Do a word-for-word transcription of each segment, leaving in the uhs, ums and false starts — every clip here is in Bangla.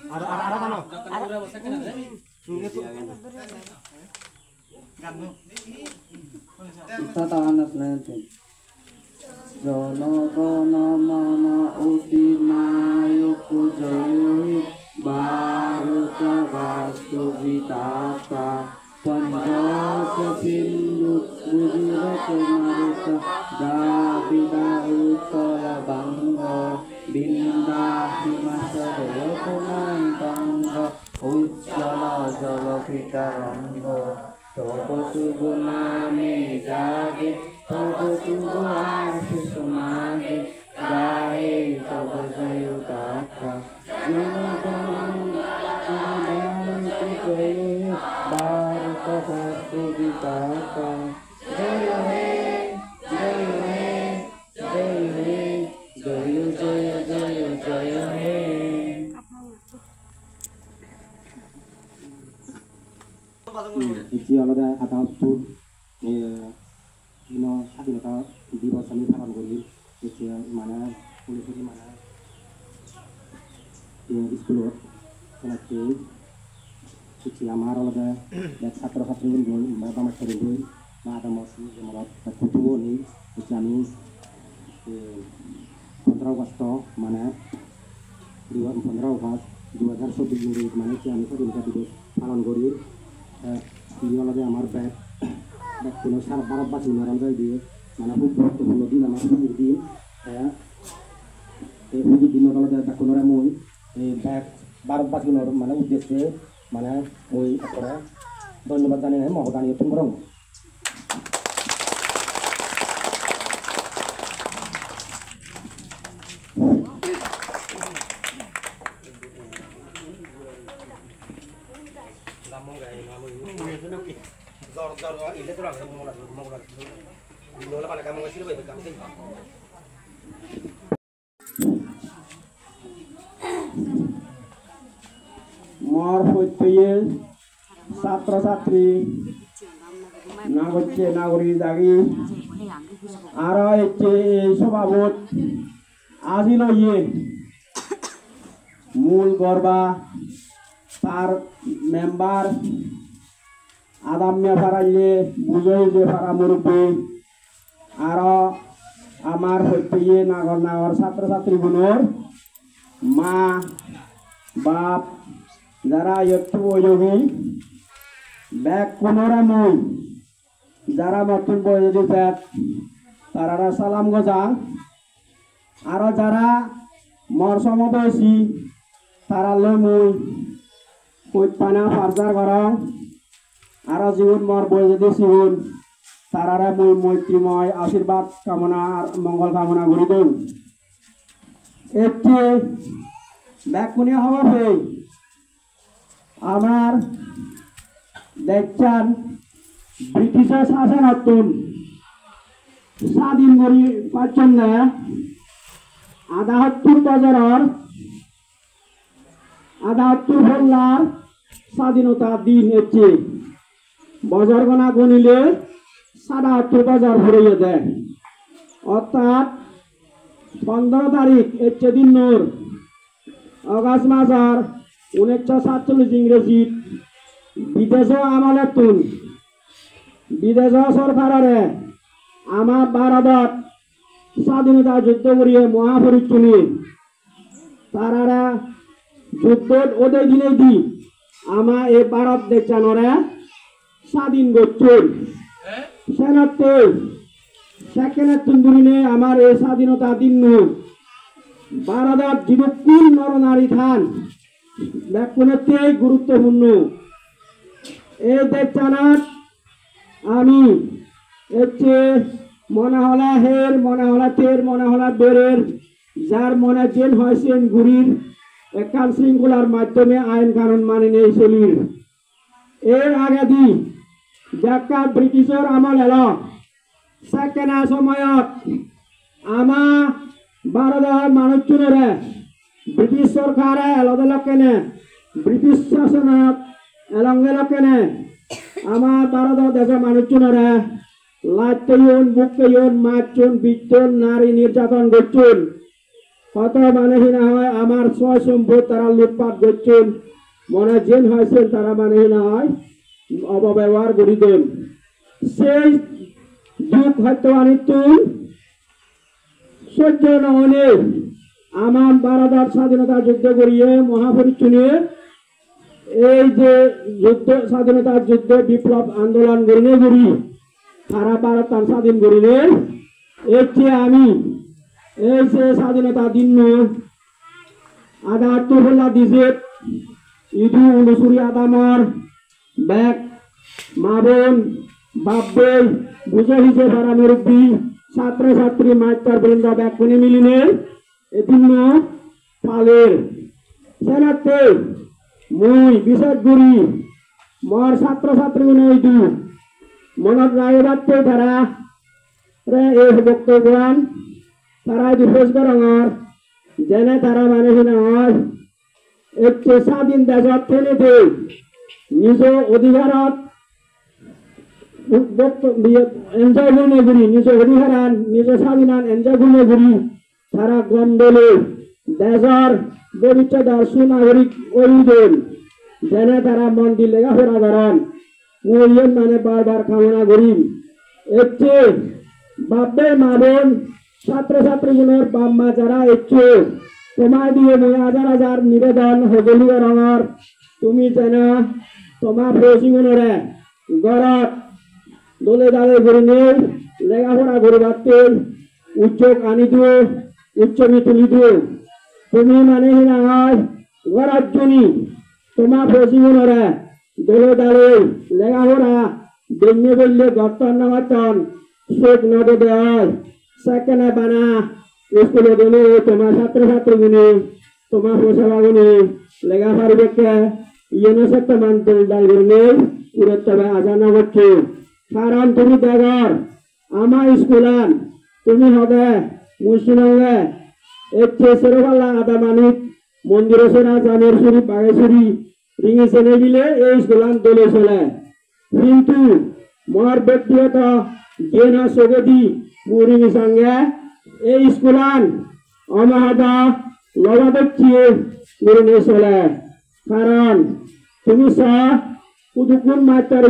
Kita tahan nanti. Jono kono mama udinayoku joyohi baruka vastu vitaka panjasa sindut bujura kemarita davida utola bangga binda himasa dewa kumai bangga ujjala jala fitarangga Sopo sugunami jagi, sopo sugunami sumagi, gahe sopo sayutaka, junudang junudang kujaye, baru kasastu ditaka, jaya he, jaya he, jaya he, jaya jaya jaya jaya he. Iji alada atau ino স্বাধীনতা দিবস আমি পালন করি এতিয়া মানে পুলিশে মানে স্কুলত সেনাকে কিছু আমার আলাদা এক ছাত্র ছাত্রী বই বাবা করে বই বা আদা মসি যেমন কুতুবও নেই হচ্ছে আমি পনেরো আগস্ট মানে পনেরো আগস্ট দু হাজার চব্বিশ মানে আমি স্বাধীনতা দিবস পালন করি ইয়ে আমার ব্যাগ ব্যাগ কোনো সারা ভারতবাসী নরঞ্জয় দিয়ে মানে খুব গুরুত্বপূর্ণ দিন আমার হুজুর দিন হ্যাঁ এই হুজুর দিন ব্যাগ কোনো মই এই ব্যাগ ভারতবাসী মানে উদ্দেশ্যে মানে মই করে ধন্যবাদ জানিয়ে মহদানীয় তুমরং মর হইতে ছাত্র ছাত্রী না হচ্ছে নাগরিক দাগি আর হচ্ছে এই সভাপত আজিল ইয়ে মূল গর্বা তার মেম্বার আদামিয়া ফারাইলে বুঝই যে ফারা মুরব্বী আর আমার হইতে নাগর নাগর ছাত্র ছাত্রীগুলোর মা বাপ যারা একটু ওই ব্যাগ কোনরা মই যারা নতুন বয়সী ব্যাগ তারা সালাম গজা আর যারা মর সমবয়সী তারা লো মই কইত পানা ফার্জার গরম আর জীবন মর বয়সী জীবন তারা মই মৈত্রীময় আশীর্বাদ কামনা মঙ্গল কামনা করি দিন একটি ব্যাগ কোনে হওয়ার হয়ে আমার দেখছেন ব্রিটিশের শাসন হতুন স্বাধীন করি পাচ্ছেন না আধাত্তর বছরের আধাত্তর বললার স্বাধীনতা দিন এসছে বছর গোনা গণিলে সাতাত্তর বছর ভরিয়ে দেয় অর্থাৎ পনেরো তারিখ এসছে দিন নূর অগাস্ট মাসের উনিশশো সাতচল্লিশ ইংরেজি বিদেশ আমলের তুন বিদেশ সরকারে আমার ভারতত স্বাধীনতা যুদ্ধ করিয়ে মহাপরিচুনি তারা যুদ্ধ ওদের দিনে দি আমার এই ভারত দেখছানরে স্বাধীন করছেন সেনাতে সেখানের তুন্দুরিনে আমার এই স্বাধীনতা দিন ভারতত জীবকুল নরনারী খান ব্যাকুলতে গুরুত্বপূর্ণ এই দেখছানাত আমি হচ্ছে মনে হলা হের মনে হলা তের মনে হলা বেরের যার মনে জেল হয়েছেন ঘুরির একান শৃঙ্খলার মাধ্যমে আইন কানুন মানে নেই চলির এর আগে দি যাকা ব্রিটিশের আমল এলো সেকেন্ড সময়ত আমা ভারতের মানুষজনেরে ব্রিটিশ সরকারে এলদলকেনে ব্রিটিশ শাসনত এলঙ্গেলকেনে আমার ভারতের দেশের মানুষজনেরে লাইতেন বুকতেন মারছুন বিচ্ছুন নারী নির্যাতন করছুন কত মানেহীনা হয় আমার ছয় সম্পদ তারা লুটপাট করছেন মনে জেন হয়েছেন তারা মানেহীনা হয় অপব্যবহার করি দেন সেই যুগ হয়তো আনিতুন সহ্য নহলে আমার বারাদার স্বাধীনতা যুদ্ধ করিয়ে মহাপরিচুনে এই যে যুদ্ধ স্বাধীনতার যুদ্ধ বিপ্লব আন্দোলন করিনে করি সারা ভারত তার স্বাধীন করিলে এর চেয়ে আমি এই যে স্বাধীনতা দিন আধা তোলা দিছে ইদু অনুসুরি আদামর ব্যাগ মা বোন বাপবে বুঝে হিসে ভাড়া মুরব্বী ছাত্র ছাত্রী মাস্টার বৃন্দ ব্যাগ কোনে মিলিনে এদিন পালের সেনাতে মুই বিশেষ করি মর ছাত্র ছাত্রী নই দু মনত রায় রাখতে তারা রে এই বক্তব্যান তারা দিবস করঙর যেনে তারা মানেহীন হয় একটু স্বাধীন দেশত ফেলেতে নিজ অধিকারত এনজয় গুণে ঘুরি নিজ অধিকারান নিজ স্বাধীনান এনজয় গুণে ঘুরি তারা গন্ডলে দেশর ভবিষ্যৎ সুনাগরিক ওইদেন যেনে তারা মন্দির লেখাপড়া করেন ওই মানে বারবার কামনা করি একটু বাপে মা বোন ছাত্র ছাত্রীগুলোর বাপ মা যারা একটু তোমার দিয়ে মই হাজার হাজার নিবেদন হজলীয় রঙর তুমি যেন তোমার ফৌজিগুলোরে গড়ত দলে দালে করে নিয়ে লেখাপড়া করবাতে উচ্চক আনি দিও উচ্চমি তুলি দিও তুমি মানে না হয় গড়ার জনি তোমার ফৌজিগুলোরে দলে দালে লেখাপড়া বেঞ্জে বললে গর্তন নামাতন শোক নদে দেয় সেখানে বানা স্কুলে গেলে তোমার ছাত্র ছাত্রী গুনে তোমার পোষাবা গুনে লেখা পারবে কে ইয়েনো সত্য মানতে ডাল করলে পুরত তবে আজানা করছে কারণ তুমি দেগর আমার স্কুলান তুমি হবে মুসলিমে একটু সেরোপাল্লা আদা মানিক মন্দির সেনা জামের সুরি বাগেশ্বরী রিঙে চেনে দিলে এই স্কুলান দলে চলে কিন্তু মোর ব্যক্তিগত জ্ঞান সগতি মুরিং সঙ্গে এই স্কুলান অমহাদা লবাদক্ষিয়ে মুরিনে চলে কারণ তুমি সা পুদুকুন মাত্র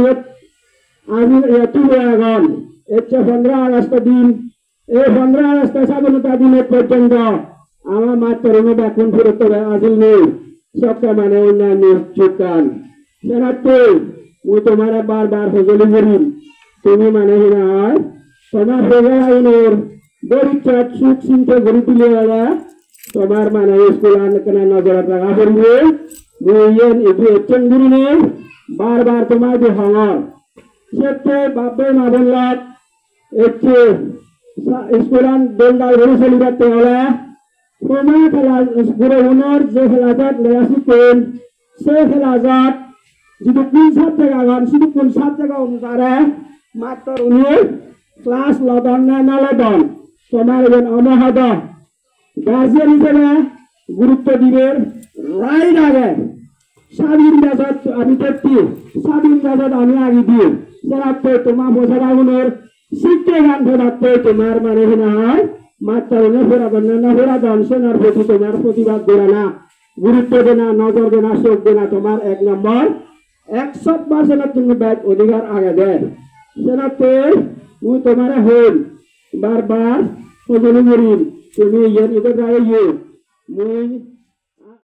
আমি এতু আগন এচ্ছে পনেরো আগস্ট দিন এই পনেরো আগস্ট স্বাধীনতা দিনের পর্যন্ত আমার মাত্র এখন ফেরত আসিল নেই সবটা মানে অন্যান্য চুকান সেনাতে মুই তোমার বারবার হজলি করি তুমি মানে না হয় তোমার হয়ে আইনের পরীক্ষার সুখ চিন্তা করে দিলে তোমার মানে স্কুল আনকেনা নজর রাখা পড়বে মুইয়েন এটি এচ্ছেন গুরু নেই বারবার তোমার যে হঙর সেতে বাপে না বললাম এচ্ছে স্কুলান দোলদাল ঘুরে চলি যাতে হলে তোমার খেলা ঘুরে উনর যে খেলাজাত লেখা শিখেন সে খেলাজাত যদি কোন সাত জায়গা গান শুধু কোন সাত জায়গা অনুসারে মাত্র উনি ক্লাস লদন না না লদন তোমার এজন অমহাদ গার্জিয়ান হিসেবে গুরুত্ব দিবে রাইট আগে স্বাধীন দেশত আমি দেখছি স্বাধীন দেশত আমি আগে দিই সেরাতে তোমার বোঝাবাগুলোর শিখতে গান ফেরাতে তোমার মানে না হয় মাত্র উনি ফেরাবেন না না ফেরাবেন সেনার প্রতি তোমার প্রতিবাদ দেবে না গুরুত্ব দে না নজর দে না চোখ দে না তোমার এক নম্বর একশো পার্সেন্ট তুমি ব্যাগ অধিকার আগে দেয় সেনাতে মুই তোমার হল বারবার ওজনী করিম তুমি ইয়ের ইদের রায় মুই